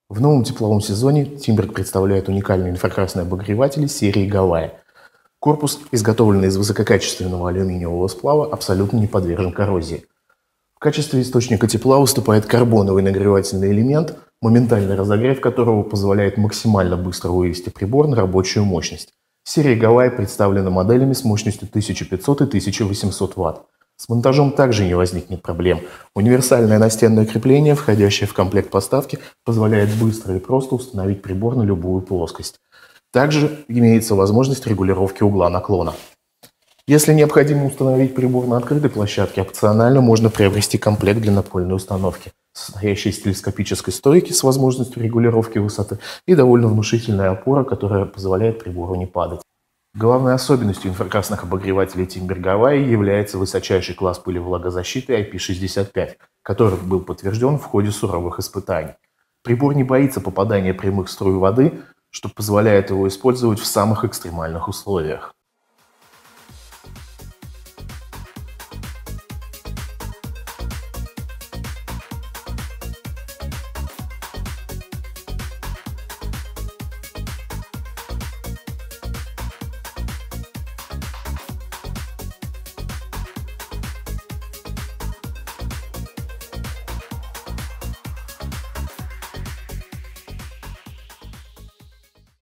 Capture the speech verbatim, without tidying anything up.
В новом тепловом сезоне Timberg представляет уникальные инфракрасные обогреватели серии Гавайи. Корпус, изготовленный из высококачественного алюминиевого сплава, абсолютно не подвержен коррозии. В качестве источника тепла выступает карбоновый нагревательный элемент, моментальный разогрев которого позволяет максимально быстро вывести прибор на рабочую мощность. Серия Гавайи представлена моделями с мощностью тысяча пятьсот и тысяча восемьсот Вт. С монтажом также не возникнет проблем. Универсальное настенное крепление, входящее в комплект поставки, позволяет быстро и просто установить прибор на любую плоскость. Также имеется возможность регулировки угла наклона. Если необходимо установить прибор на открытой площадке, опционально можно приобрести комплект для напольной установки, состоящий из телескопической стойки с возможностью регулировки высоты и довольно внушительная опора, которая позволяет прибору не падать. Главной особенностью инфракрасных обогревателей Timberg Гавайи является высочайший класс пылевлагозащиты ай пи шестьдесят пять, который был подтвержден в ходе суровых испытаний. Прибор не боится попадания прямых струй воды, что позволяет его использовать в самых экстремальных условиях.